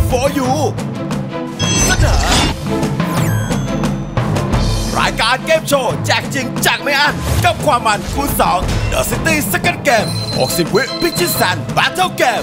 for you เสนอรายการเกมโชว์แจกจริงแจกไม่อั้นกับความมันคูณ2 The City Second Game 60 วิพิชิตแสน Battle Game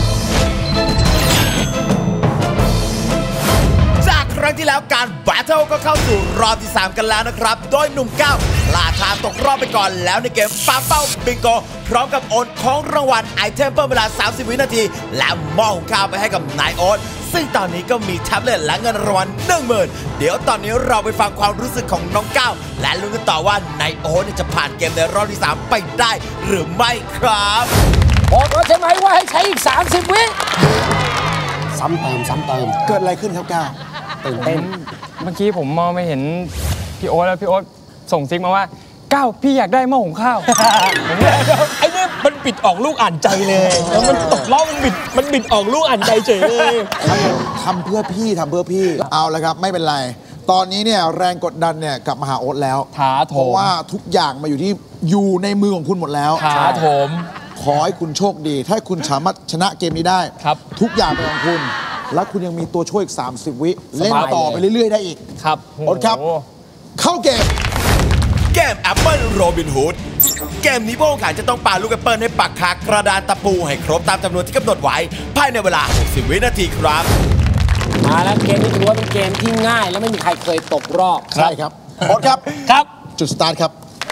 จากครั้งที่แล้วการ Battle ก็เข้าสู่รอบที่ 3 กันแล้วนะครับโดยหนุ่มก้าวพลาดทางตกรอบไปก่อนแล้วในเกมปาเป้าบิงโกพร้อมกับโอนของรางวัลไอเทมเพิ่มเวลา30 วินาทีและหม้อหุงข้าวไปให้กับนายโอ๊ตซึ่งตอนนี้ก็มีแท็บเล็ตและเงินรางวัล 10,000 เดี๋ยวตอนนี้เราไปฟังความรู้สึกของน้องก้าวและลุ้นกันต่อว่านายโอ๊ตจะผ่านเกมในรอบที่ 3 ไปได้หรือไม่ครับบอกแล้วใช่ไหมว่าให้ใช้อีก30 วิซ้ำเติมเกิดอะไรขึ้นครับก้าวตื่นเต้นเมื่อกี้ผมมองไม่เห็นพี่โอ๊ตแล้วพี่โอ๊ตส่งซิกมาว่าก้าวพี่อยากได้หม้อหุงข้าวไอ้เนี่ยมันบิดออกลูกอ่านใจเลยแล้วมันตกล้อมันบิดออกลูกอ่านใจเฉยเลยทำเพื่อพี่เอาละครับไม่เป็นไรตอนนี้เนี่ยแรงกดดันเนี่ยกลับมาหาโอ๊ตแล้วเพราะว่าทุกอย่างมาอยู่ในมือของคุณหมดแล้วท้าโถมขอให้คุณโชคดีถ้าคุณสามารถชนะเกมนี้ได้ทุกอย่างเป็นของคุณและคุณยังมีตัวช่วยอีก30 วิเล่นต่อไปเรื่อยๆได้อีกครับโอ๊ตครับเข้าเกมแอปเปิลโรบินฮูดเกมนี้ผู้แข่งขันจะต้องปาลูกแอปเปิลให้ปักคากระดานตะปูให้ครบตามจำนวนที่กำหนดไว้ภายในเวลา60 วินาทีครับมาแล้วเกมนี้ถือว่าเป็นเกมที่ง่ายและไม่มีใครเคยตกรอบใช่ครับโอ๊ตครับจุดสตาร์ทครับ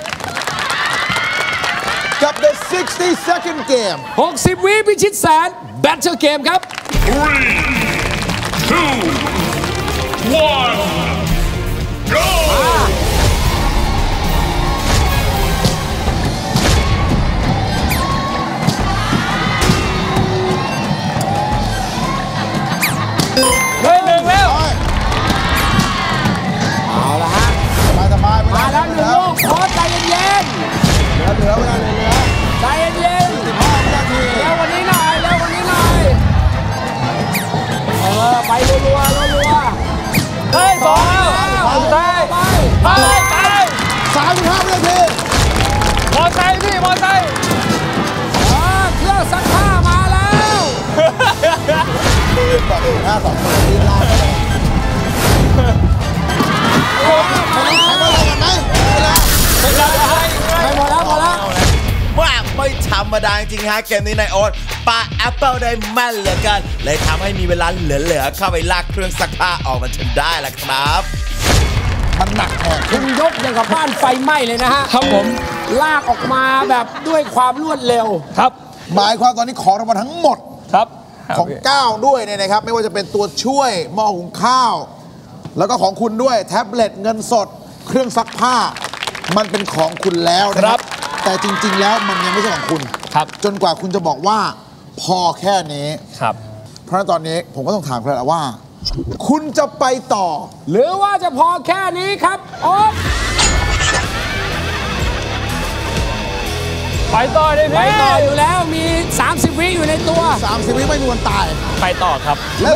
กับ The 60-second game 60 วิพิชิตแสน Battle Game ครับ 3 2 1 go เอาละฮะสบายมาแล้ว1 ลูกขอใจเย็นเหลือใจเย็น 15 วินาทีแล้ววันนี้หน่อยไปรัวเฮ้ย2แล้วไป 35 วินาทีมอไซค์พี่มอไซค์เครื่องซักผ้ามาแล้วบอก5 2 1รีบลากหมดแล้วว่าไม่ธรรมดาจริงฮะเกมนี้นายโอ๊ตปาแอปเปิลได้แม่นเหลือเกินเลยทำให้มีเวลาเหลือเข้าไปลากเครื่องซักผ้าออกมาจนได้ละครับมันหนักแน่คุณยกอย่างกับบ้านไฟไหม้เลยนะฮะครับผมลากออกมาแบบด้วยความรวดเร็วครับหมายความตอนนี้ของรางวัลทั้งหมดครับของก้าวด้วยเนี่ยนะครับไม่ว่าจะเป็นตัวช่วยหม้อหุงข้าวแล้วก็ของคุณด้วยแท็บเล็ตเงินสดเครื่องซักผ้ามันเป็นของคุณแล้วนะครับแต่จริงๆแล้วมันยังไม่ใช่ของคุณครับจนกว่าคุณจะบอกว่าพอแค่นี้ครับเพราะฉะนั้นตอนนี้ผมก็ต้องถามคุณแล้วว่าคุณจะไปต่อหรือว่าจะพอแค่นี้ครับโอ๊ตไปต่อเลยพี่ไปต่ออยู่แล้วมี30 วิอยู่ในตัว 30 วิไม่มีวันตายไปต่อครับแล้ว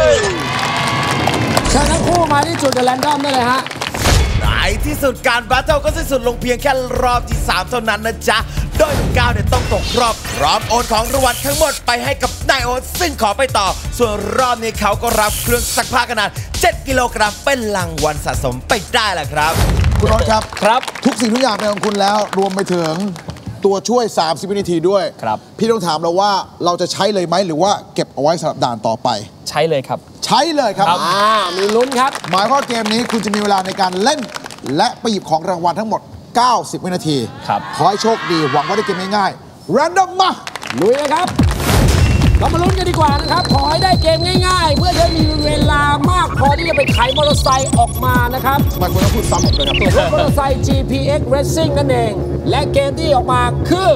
เชิญทั้งคู่มาที่จุดแรนดอมได้เลยฮะในที่สุดการแบทเทิลก็สิ้นสุดลงเพียงแค่รอบที่ 3 เท่านั้นนะจ๊ะโดยหนุ่มก้าวเนี่ยต้องตกรอบพร้อมโอนของรางวัลทั้งหมดไปให้กับนายโอ๊ตซึ่งขอไปต่อส่วนรอบนี้เขาก็รับเครื่องซักผ้าขนาด7 กิโลกรัมเป็นรางวัลสะสมไปได้แหละครับคุณโอ๊ตครับครับทุกสิ่งทุกอย่างเป็นของคุณแล้วรวมไปถึงตัวช่วย30 วินาทีด้วยครับพี่ต้องถามเราว่าเราจะใช้เลยไหมหรือว่าเก็บเอาไว้สำหรับด่านต่อไปใช้เลยครับใช้เลยครับมีลุ้นครับหมายความว่าเกมนี้คุณจะมีเวลาในการเล่นและไปหยิบของรางวัลทั้งหมด90 วินาทีครับขอให้โชคดีหวังว่าได้เกมง่ายๆ Random มาลุยเลยครับเรามาลุ้นกันดีกว่านะครับขอให้ได้เกมง่ายๆเมื่อจะมีเวลามากพอที่จะไปขายมอเตอร์ไซค์ออกมานะครับทำไมคุณต้องพูดซ้ำผมเลยครับรถมอเตอร์ไซค์ GPX Racing นั่นเองและเกมที่ออกมาคือ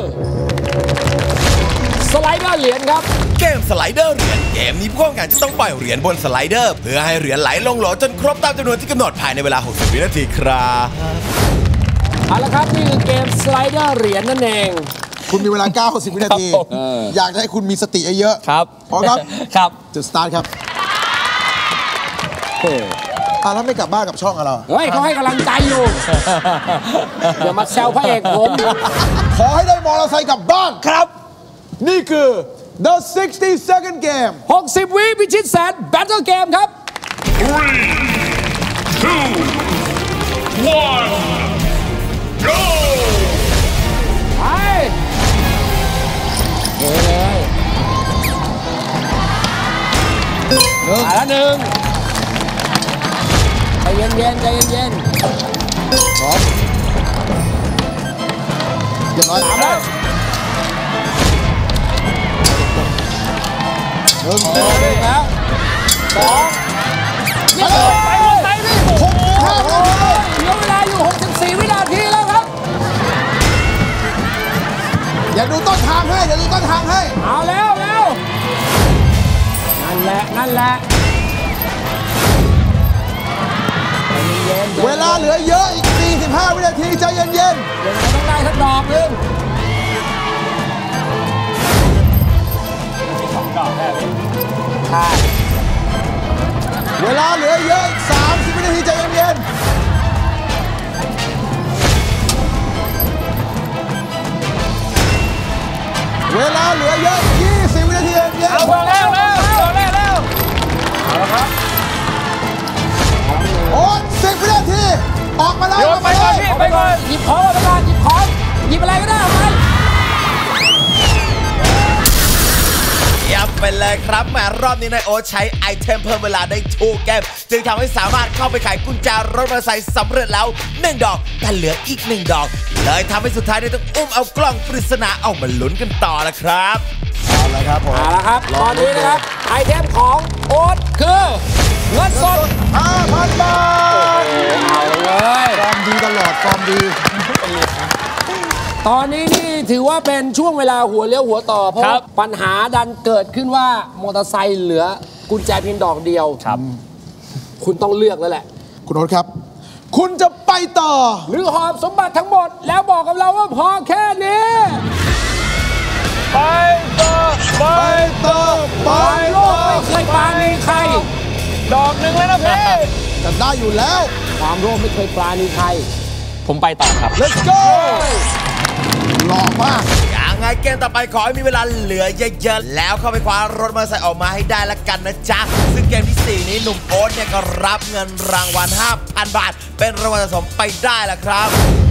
สไลเดอร์เหรียญครับเกมสไลเดอร์เหรียญเกมนี้ผู้แข่งขันจะต้องปล่อยเหรียญบนสไลเดอร์เพื่อให้เหรียญไหลลงโหลจนครบตามจำนวนที่กำหนดภายในเวลา60 วินาทีครับเอาละครับนี่คือเกมสไลเดอร์เหรียญนั่นเองคุณมีเวลา90 วินาทีอยากให้คุณมีสติเยอะครับพร้อมครับครับจุดสตาร์ทครับแล้วไม่กลับบ้านกับช่องเราเฮ้ยเขาให้กำลังใจอยู่เดี๋ยวมาแซวพระเอกผมขอให้ได้มอเตอร์ไซค์กลับบ้านครับนี่คือ The 60-second game 60 วิพิชิตแสน Battle Game ครับ 3, 2, 1, go! ไปเฮ้ยมาแล้วหนึ่งใจเย็นๆใจเย็นๆพร้อมเรียบร้อยสามแล้วหนึ่งแล้วสองเรียบร้อยไปหมดไปพี่โอ้โหเหลือเวลาอยู่ 64 วินาทีแล้วครับอย่าดูต้นทางให้อย่าดูต้นทางให้เอาแล้วนั่นแหละนั่นแหละใจเย็นๆเวลาเหลือเยอะอีก 45 วินาทีใจเย็นยังไงต้องได้สักดอกหนึ่ง ใช่ๆ เวลาเหลือเยอะอีก 30 วินาทีใจเย็นๆ เวลาเหลือเยอะอีก20 วินาทีใจเย็นเอาแล้วๆ โอ้10 วินาที ออกมาแล้วออกมาเลยไปก่อนหยิบของไปก่อนหยิบของหยิบอะไรก็ได้เอาไปยับไปเลยครับแหมรอบนี้นายโอ๊ตใช้ไอเทมเพิ่มเวลาได้ถูกเกมจึงทำให้สามารถเข้าไปไขกุญแจรถมอเตอร์ไซค์สำเร็จแล้ว1 ดอกแต่เหลืออีก1 ดอกเลยทำให้สุดท้ายได้ต้องอุ้มเอากล้องปริศนาเอามาลุ้นกันต่อละครับเอาละครับผมเอาละครับตอนนี้นะครับไอเทมของโอ๊ตคือเงินสด 5,000 บาทเอาเลยฟอร์มดีตลอดฟอร์มดีตอนนี้นี่ถือว่าเป็นช่วงเวลาหัวเลี้ยวหัวต่อเพราะปัญหาดันเกิดขึ้นว่ามอเตอร์ไซค์เหลือกุญแจเพียงดอกเดียวครับคุณต้องเลือกแล้วแหละคุณโอ๊ตครับ คุณจะไปต่อหรือหอบสมบัติทั้งหมดแล้วบอกกับเราว่าพอแค่นี้ไปต่อไปต่อไปโลกไม่เคยปราณีใครดอกหนึ่งแล้วนะพี่จะได้อยู่แล้วความโลภไม่เคยปราณีใครผมไปต่อครับ let's go หล่อมากอย่างไงเกมต่อไปขอให้มีเวลาเหลือเยอะๆแล้วเข้าไปคว้ารถมอเตอร์ไซค์ออกมาให้ได้ละกันนะจ๊ะซึ่งเกมที่ 4 นี้หนุ่มโอ๊ตเนี่ยก็รับเงินรางวัล 5,000 บาท เป็นรางวัลสะสมไปได้ละครับ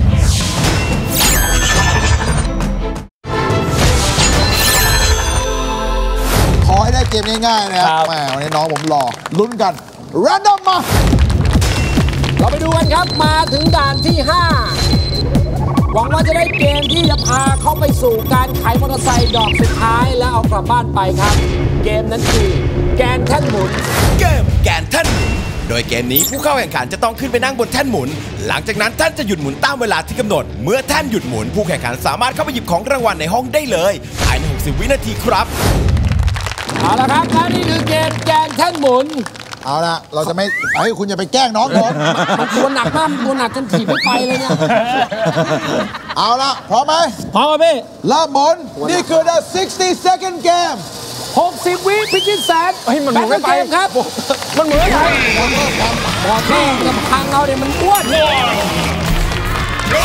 ขอให้ได้เกมง่ายๆนะครับแหมวันนี้น้องผมหล่อลุ้นกัน random มาเราไปดูกันครับมาถึงด่านที่ 5 หวังว่าจะได้เกมที่จะพาเขาไปสู่การไขมอเตอร์ไซค์ดอกสุดท้ายแล้วเอากลับบ้านไปครับ เกมนั้นคือแกนแท่นหมุนเกมแกนแท่นหมุน โดยเกมนี้ผู้เข้าแข่งขันจะต้องขึ้นไปนั่งบนแท่นหมุน หลังจากนั้นท่านจะหยุดหมุนตามเวลาที่กำหนด เมื่อแท่นหยุดหมุน ผู้แข่งขันสามารถเข้าไปหยิบของรางวัลในห้องได้เลยภายใน 60 วินาทีครับเอาละครับและนี่คือเกมแกนแท่นหมุนเอาละเราจะไม่ให้คุณอย่าไปแกล้งน้องผมมันตัวหนักมากตัวหนักจนถีบไม่ไปเลยเนี่ยเอาละพร้อมไหมพร้อมไหมพี่เริ่มหมุนนี่คือ the 60-second game 60 วิพิชิตแสนเฮ้ยมันหมุนไม่ไปแบทเทิลเกครับมันเหมือนไงบอกพี่จะพังเราเนี่ยมันอ้วน Go!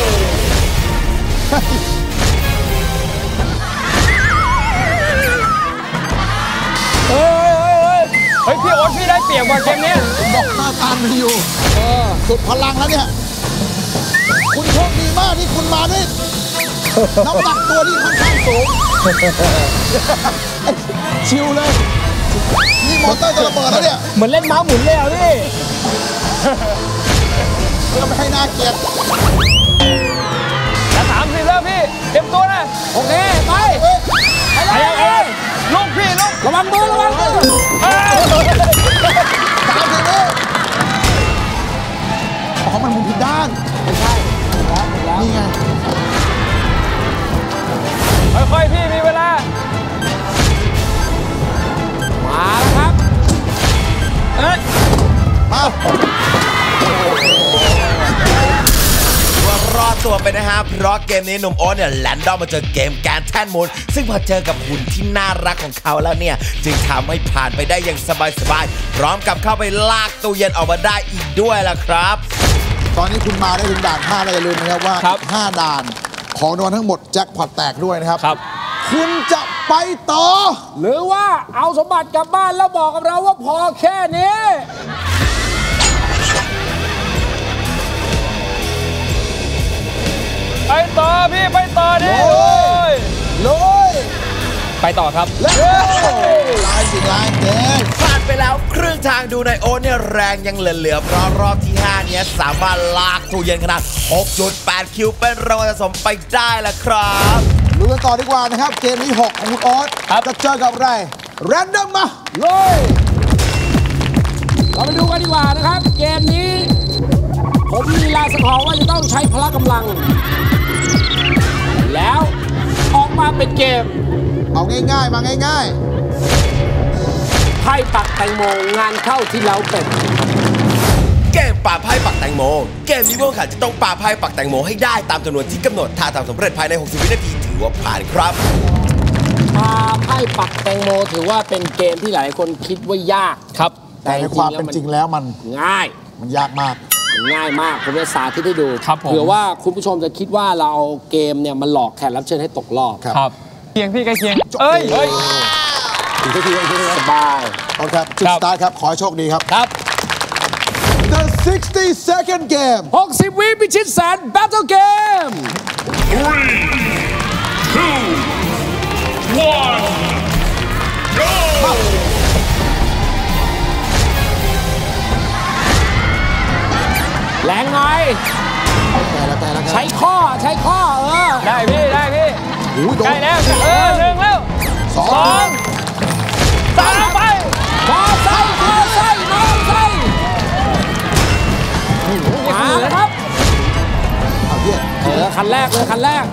เฮ้ยพี่โอ๊ตพี่ได้เปรียบกว่าเกมเนี้ยผมบอกหน้าตามมันอยู่สุดพลังแล้วเนี่ย คุณโชคดีมากที่คุณมาด้วยน้ำหนักตัวที่ค่อนข้างสูง ชิวเลย นี่มอเตอร์จะระเบิดแล้วเนี่ยเหมือนเล่นม้าหมุนเลยอ่ะพี่เพื่อไม่ให้น่าเกลียดจะ30แล้วพี่เตรียมตัวนะโอเค ไปเฮ้ยไปเลยลูกพี่ลูกระวังมือระวังมือ 30วิอ๋อมันหมุนผิดด้านไม่ใช่แล้วแล้วนี่ไงค่อยๆพี่มีเวลามาแล้วครับมารอดตัวไปนะฮะเพราะเกมนี้หนุ่มโอ๊ตเนี่ยแลนดอมมาเจอเกมแกนแท่นหมุน ซึ่งพอเจอกับหุ่นที่น่ารักของเขาแล้วเนี่ย จึงทำให้ผ่านไปได้อย่างสบายๆพร้อมกับเข้าไปลากตู้เย็นออกมาได้อีกด้วยล่ะครับตอนนี้คุณมาได้ถึงด่าน 5 แล้วอย่าลืมนะครับว่า 5 ด่านของรางวัลทั้งหมดแจ็คพอตแตกด้วยนะครับครับคุณจะไปต่อหรือว่าเอาสมบัติกลับบ้านแล้วบอกกับเราว่าพอแค่นี้ไปต่อพี่ไปต่อดิเลยไปต่อครับแล้วลายสิลายเด็กผ่านไปแล้วครึ่งทางดูในโอ๊ตเนี่ยแรงยังเหลือๆเพราะรอบที่ 5 เนี้ยสามารถลากตู้เย็นขนาด 6.8 คิวเป็นรางวัลสะสมไปได้แล้วครับดูกันต่อดีกว่านะครับ เกมนี้6ของคุณโอ๊ตจะเจอกับอะไรแรนดอมมาเลยเราไปดูกันดีกว่านะครับ เกมนี้ ผมมีลายสะท้อนว่าจะต้องใช้พละกำลัง แล้วออกมาเป็นเกมเอาง่ายๆ มาง่ายไพ่ปักแตงโมงานเข้าที่เล้าเป็ดเกมป่าไพ่ปักแตงโมเกมนี้ผู้แข่งขันจะต้องป่าไพ่ปักแตงโมให้ได้ตามจำนวนที่กำหนดถ้าทำสำเร็จภายใน60 วินาทีถือว่าผ่านครับปาไพ่ปักแตงโมถือว่าเป็นเกมที่หลายคนคิดว่ายากครับๆ แต่ในความเป็นจริงแล้วมันง่ายยากมากง่ายมากผมจะสาธิตให้ดูครับผมเผื่อว่าคุณผู้ชมจะคิดว่าเราเอาเกมเนี่ยมันหลอกแขกรับเชิญให้ตกรอบครับครับเคียงพี่ใกล้เคียงเอ้ยอีกทีสบายเอาครับ จุดครับสตาร์ทครับ ขอให้โชคดีครับครับ The 60-second game 60 วิพิชิตแสน Battle Game 3, 2, 1, go! แรงไงแต่ละใช้ข้อได้พี่ได้พี่โอ้ยโดใกล้นแล้ว1แล้วสอง 2 3ไปมอไซค์มาแล้วครับเอาเยี่ยคันแรกเลยคันแรก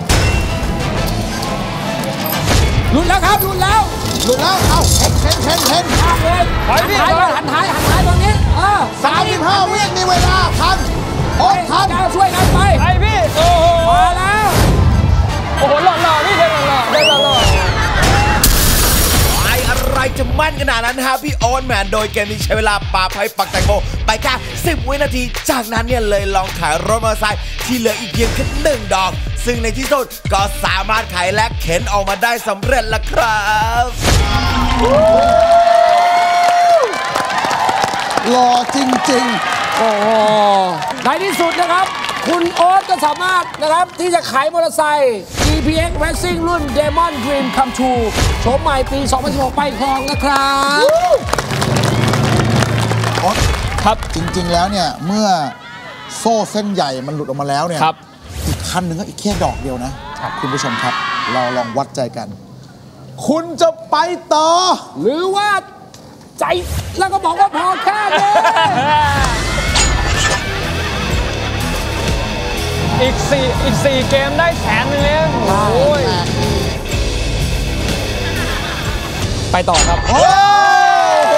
หลุดแล้วครับหลุดแล้วหลุดแล้ว เอ้าเห็นมากเลยไปพี่หันท้ายตรงนี้ 35 วิมีเวลาทันโอ๊ตทันก้าวช่วยกันไปไปพี่โอ้โหมาแล้วโอ้โหหล่อๆพี่เดินหล่อๆเดินหล่ออะไรจะมั่นขนาดนั้นฮะพี่โอ๊ตแมนโดยเกมนี้ใช้เวลาปาไพ่ปักแตงโมไปแค่10 วินาที จากนั้นเนี่ยเลยลองขายรถมอเตอร์ไซค์ที่เหลืออีกเพียงแค่1 ดอก ซึ่งในที่สุดก็สามารถขายและเข็นออกมาได้สำเร็จแล้วครับหล่อจริงโอ้โหในที่สุดนะครับ คุณโอ๊ตก็สามารถนะครับที่จะขายมอเตอร์ไซค์ GPX Racing รุ่น Demon Dream Come True โฉมใหม่ปี 2016 ไปครองนะครับๆโอ๊ตครับจริง ๆ แล้วเนี่ย เมื่อโซ่เส้นใหญ่มันหลุดออกมาแล้วเนี่ยครับอีกคันหนึ่งก็อีกแค่ดอกเดียวนะ คุณผู้ชมครับ เราลองวัดใจกัน คุณจะไปต่อหรือว่าใจแล้วก็บอกว่าพอแค่นี้อีก4เกมได้100,000เลยโอ้ยไปต่อครับโอ้โห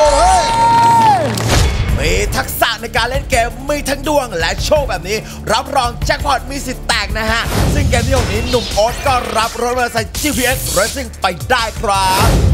มีทักษะในการเล่นเกมมีทั้งดวงและโชคแบบนี้ รับรองแจ็คพอตมีสิทธิ์แตกนะฮะ ซึ่งเกมที่6นี้หนุ่มโอ๊ตก็รับรถมอเตอร์ไซค์ GPX Racing ไปได้ครับ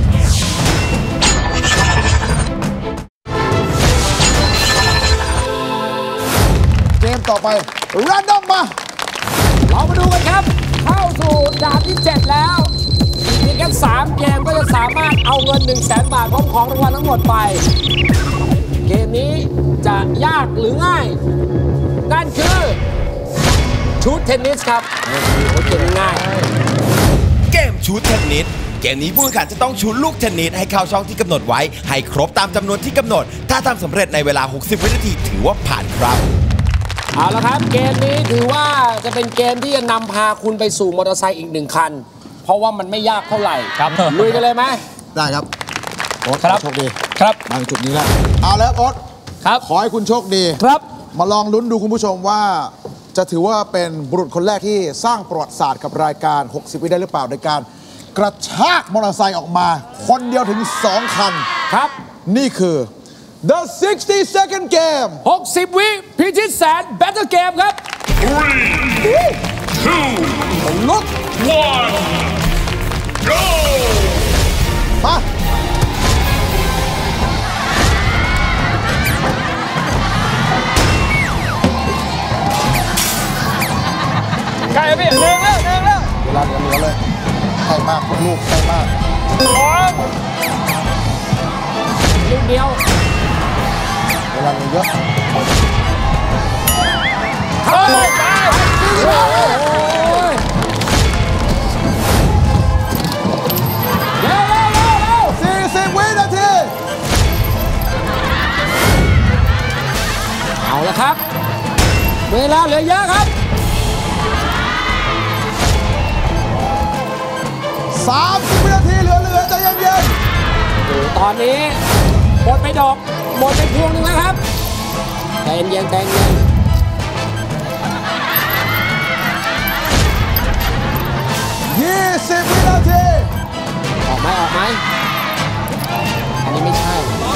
เกมต่อไป แรนดอมมาเรามาดูกันครับ เข้าสู่ด่านที่ 7 แล้วอีกแค่3เกมก็จะสามารถเอาเงิน 100,000 บาทพร้อมของรางวัลทั้งหมดไป เกมนี้จะยากหรือง่าย นั่นคือชุดเทนนิสครับเกมนี้ง่ายเกมชูตเทนนิส เกมนี้ผู้แข่งขันจะต้องชูลูกเทนนิสให้เข้าช่องที่กำหนดไว้ ให้ครบตามจำนวนที่กำหนด ถ้าทำสำเร็จในเวลา 60 วินาทีถือว่าผ่านครับเอาละครับเกมนี้ถือว่าจะเป็นเกมที่จะนำพาคุณไปสู่มอเตอร์ไซค์อีก1 คัน เพราะว่ามันไม่ยากเท่าไหร่ครับลุยกันเลยไหมได้ครับ โอ๊ตครับโชคดีครับมาถึงจุดนี้แล้ว เอาแล้วโอ๊ตครับขอให้คุณโชคดีครับมาลองลุ้นดูคุณผู้ชมว่า จะถือว่าเป็นบุรุษคนแรกที่สร้างประวัติศาสตร์กับรายการ 60 วิได้หรือเปล่าในการกระชากมอเตอร์ไซค์ออกมา คนเดียวถึง 2 คันครับนี่คือ The 60-second game 60 วิพิชิตแสน Battle Game ครับ 3, 2, ลุก 1, go! มาใกล้แล้วพี่1แล้วเวลาเหลือเลยใกล้มากลูกใกล้มากลูกเดียวเวลาเหลือเยอะเฮ้ยโอ้ยเร็ว 40 วินาทีเอาละครับ เวลาเหลือเยอะครับ 30 วินาทีเหลือใจเย็นตอนนี้หมดไปดอกหมดไปพวงหนึงแล้วครับใจเย็นใจเย็น 20 วินาทีออกไหมอันนี้ไม่ใช่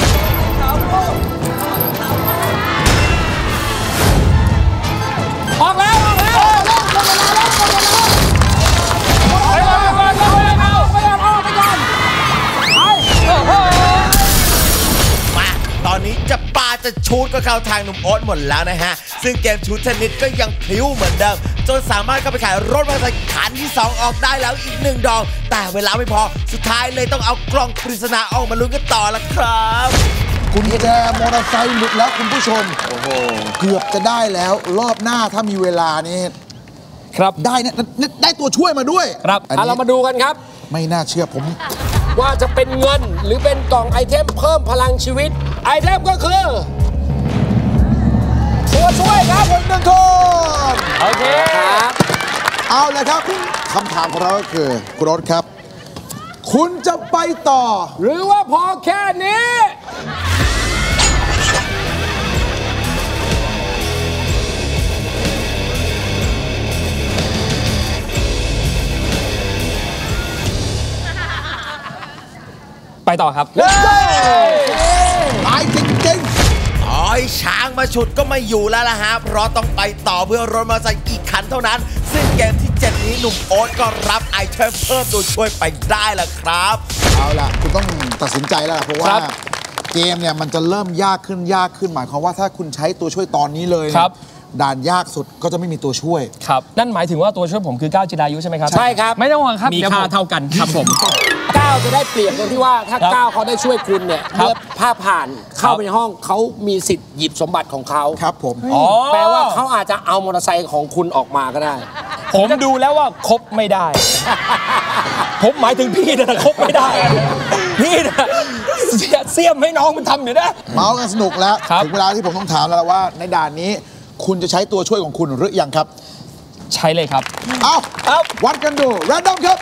ออกแล้วไปก่อนไปก่อนมาตอนนี้จะปาจะชูดก็เข้าทางหนุ่มโอ๊ตหมดแล้วนะฮะ ซึ่งเกมชูดเทนนิสก็ยังพลิ้วเหมือนเดิม จนสามารถเข้าไปขายรถมอเตอร์ไซค์คันที่ 2 ออกได้แล้วอีก1 ดอก แต่เวลาไม่พอสุดท้ายเลยต้องเอากล่องปริศนาออกมาลุ้นกันต่อละครับกุญแจมอเตอร์ไซค์หลุดแล้วคุณผู้ชม โอ้โห เกือบจะได้แล้ว รอบหน้าถ้ามีเวลานี่ครับได้นะได้ตัวช่วยมาด้วยครับอันนี้เรามาดูกันครับไม่น่าเชื่อผมว่าจะเป็นเงินหรือเป็นกล่องไอเทมเพิ่มพลังชีวิต ไอเทมก็คือตัวช่วยครับ 1 คนโอเคครับเอาเลยครับคำถามของเราก็คือคุณรถครับ คุณจะไปต่อหรือว่าพอแค่นี้ไปต่อครับตายจริงอ้อยช้างมาฉุดก็ไม่อยู่แล้วล่ะฮะ เพราะต้องไปต่อเพื่อรถมอเตอร์ไซค์อีกคันเท่านั้น ซึ่งเกมที่ 7 นี้หนุ่มโอ๊ตก็รับไอเทมเพิ่มตัวช่วยไปได้ล่ะครับๆ เอาล่ะ คุณต้องตัดสินใจแล้วล่ะเพราะว่าครับเกมเนี่ยมันจะเริ่มยากขึ้นหมายความว่าถ้าคุณใช้ตัวช่วยตอนนี้เลยเนี่ยครับด่านยากสุดก็จะไม่มีตัวช่วยครับ นั่นหมายถึงว่าตัวช่วยผมคือก้าวจิรายุใช่ไหมครับใช่ครับไม่ต้องห่วงครับมีดี๋ยวค่าผเท่ากันครับผมก้าวจะได้เปรียบตรงที่ว่าถ้าครับก้าวเขาได้ช่วยคุณเนี่ยครับเมื่อภาพผ่านเข้าไปในห้องเขามีสิทธิ์หยิบสมบัติของเขาครับผมอ๋อแปลว่าเขาอาจจะเอามอเตอร์ไซค์ของคุณออกมาก็ได้ผมดูแล้วว่าคบไม่ได้ ผมหมายถึงพี่นะคบไม่ได้ พี่นะเสียมให้น้องมันทำอยู่นะเมาส์กันสนุกแล้วครับถึงเวลาที่ผมต้องถามแล้วล่ะว่าในด่านนี้คุณจะใช้ตัวช่วยของคุณหรือยังครับใช่เลยครับเอาครับวัดกันดูแรนดอมครับ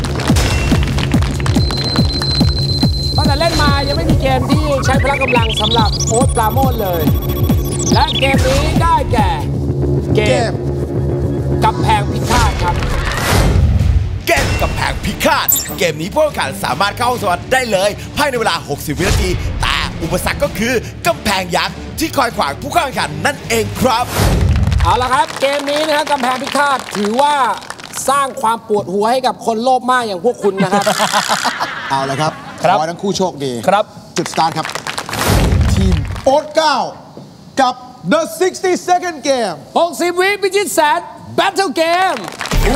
ตั้งแต่เล่นมายังไม่มีเกมที่ใช้พละกำลังสำหรับโอ๊ตปราโมชเลย และเกมนี้ได้แก่เกเกมมกำแพงพิฆาตครับเกมกับแผงพิฆาต เกมนี้ผู้แข่งขันสามารถเข้าห้องสวรรค์ได้เลยภายในเวลา 60 วินาที แต่อุปสรรคก็คือกำแพงยักษ์ที่คอยขวางผู้เข้าแข่งขันนั่นเองครับเอาละครับเกมนี้นะครับกำแพงพิฆาตถือว่าสร้างความปวดหัวให้กับคนโลภมากอย่างพวกคุณนะครับเอาละครับครับขอให้ทั้งคู่โชคดีครับจุดสตาร์ทครับ ทีมโอ๊ตเก้ากับ The 60 Second Game 60 วิพิชิตแสน Battle Game 3, 2,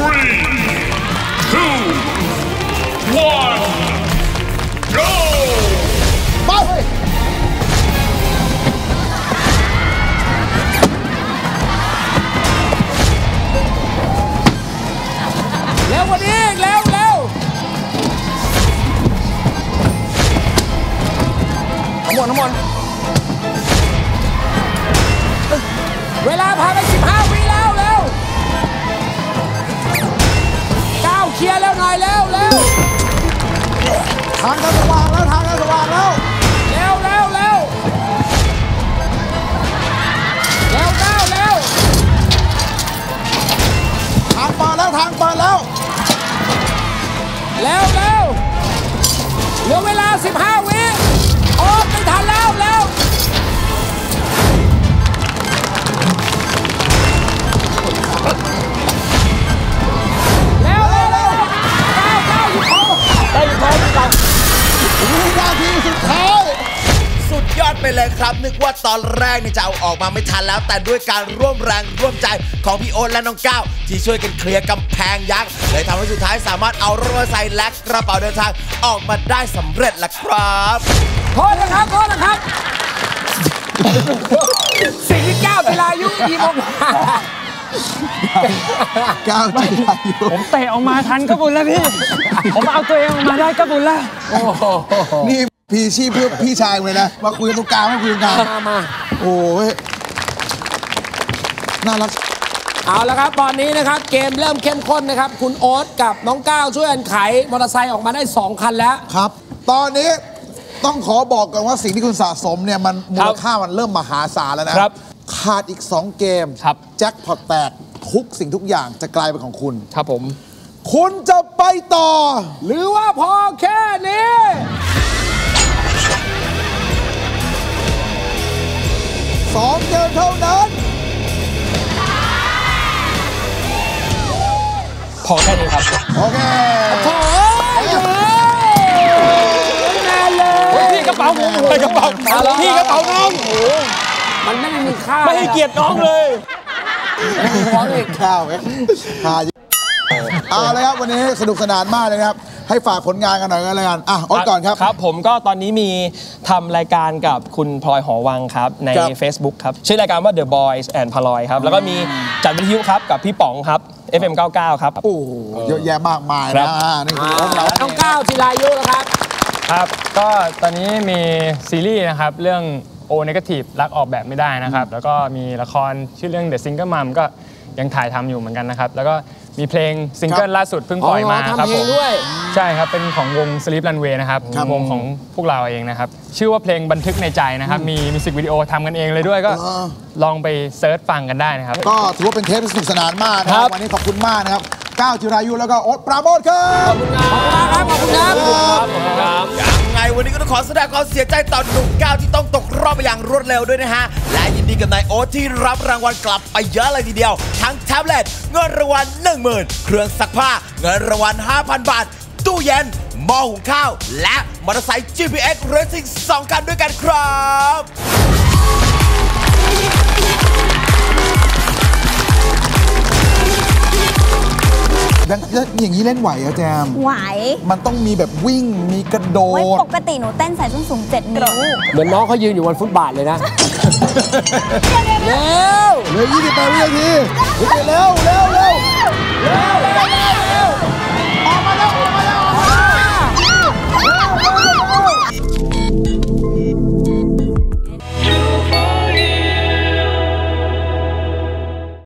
1, go! ไปเร็วกว่านี้อีกเร็วเร็วน้ำมนต์เวลาผ่านไป 15 วิแล้วเร็วก้าวเคลียร์แล้วหน่อยเร็วเร็วทางกันสว่างแล้วทางกันสว่างแล้วเร็วเร็วเร็วเร็วก้าวเร็วทางเปิดแล้วทางเปิดแล้วเร็วเร็วเหลือเวลา 15 วิโอ้ไม่ทันแล้วเร็วเร็วเร็วเร็วก้าวหยิบของวินาทีสุดท้ายไปเลยครับนึกว่าตอนแรกจะเอาออกมาไม่ทันแล้วแต่ด้วยการร่วมแรงร่วมใจของพี่โอ๊ตและน้องก้าวที่ช่วยกันเคลียร์กำแพงยักษ์เลยทำให้สุดท้ายสามารถเอารถมอเตอร์ไซค์และกระเป๋าเดินทางออกมาได้สำเร็จละครับโทษนะครับโทษนะครับ สิ่งที่ก้าวจิรายุยิงออกมาก้าวจิรายุผมเตะออกมาทันก็บุญแล้วพี่ ผมเอาตัวเองออกมาได้ก็บุญแล้วนี่พี่ชีพเพื่อพี่ชายเลยนะมาคุยกันตรงกลางไม่คุยกันกลางมาโอ้ยน่ารักเอาละครับตอนนี้นะครับเกมเริ่มเข้มข้นนะครับคุณโอ๊ตกับน้องก้าวช่วยกันไขมอเตอร์ไซค์ออกมาได้2คันแล้วครับ ตอนนี้ต้องขอบอกก่อนว่าสิ่งที่คุณสะสมเนี่ยมันมูลค่ามันเริ่มมหาศาลแล้วนะครับ ขาดอีก2เกมครับแจ็คพอตแตกทุกสิ่งทุกอย่างจะกลายเป็นของคุณครับผมคุณจะไปต่อหรือว่าพอแค่นี้ 2 เกมเท่านั้นพอแค่นี้ครับโอเคโถ่แม่เลยพี่กระเป๋าผมไปกระเป๋าพี่กระเป๋าน้องมันไม่ได้มีค่าไม่ให้เกียรติน้องเลยฟ้องอีกข้าวไหมหาเอาเลยครับวันนี้สนุกสนานมากเลยนะครับ ให้ฝากผลงานกันหน่อยกันเลยกันอ่ะโอ๊ตก่อนครับครับผมก็ตอนนี้มีทำรายการกับคุณพลอยหอวังครับในครับ Facebook ครับชื่อรายการว่า The Boys and พลอยครับแล้วก็มีจัดวิทยุครับกับพี่ป๋องครับ FM 99 ครับโอ้โหเยอะแยะมากมายครันะบนี่คือโอ๊ตเราน้องก้าวจิรายุนะครับครับ ก็ตอนนี้มีซีรีส์นะครับ เรื่อง O Negative รักออกแบบไม่ได้นะครับ แล้วก็มีละครชื่อเรื่อง The Single Mom ก็ยังถ่ายทำอยู่เหมือนกันนะครับ แล้วก็มีเพลงซิงเกิลล่าสุดเพิ่งปล่อยมาครับทำเพลผงมด้วยใช่ครับ เป็นของวง Sleep Runway นะครับ วงของพวกเราเองนะครับ ชื่อว่าเพลงบันทึกในใจนะครับ มีมิวสิกวิดีโอทำกันเองเลยด้วยก็ลองไปเซิร์ชฟังกันได้นะครับก็ถือว่าเป็นเทปที่สนุกสนานมากนะครับวันนี้ขอบคุณมากนะครับก้าวจิรายุแล้วก็โอ๊ตปราโมทครับขอบคุณครับขอบคุณครับยังไงวันนี้ก็ต้องขอแสดงความเสียใจต่อหนุ่มก้าวที่ต้องตกรอบไปอย่างรวดเร็วด้วยนะฮะ และยินดีกับนายโอ๊ตที่รับรางวัลกลับไปเยอะเลยทีเดียว ทั้งแท็บเล็ตเงินรางวัล 10,000 เครื่องซักผ้าเงินรางวัล 5,000 บาท ตู้เย็นหม้อหุงข้าว และมอเตอร์ไซค์ GPX Racing 2 คันด้วยกันครับอย่างนี้เล่นไหวอะแจมไหวมันต้องมีแบบวิ่งมีกระโดไว้ดปกติหนูเต้นใส่ส้นสูง 7 นิ้วเหมือนน้องเขายืนอยู่บนฟุตบาทเลยนะ เร็วเหลือ28 วินาทีเร็วเร็ว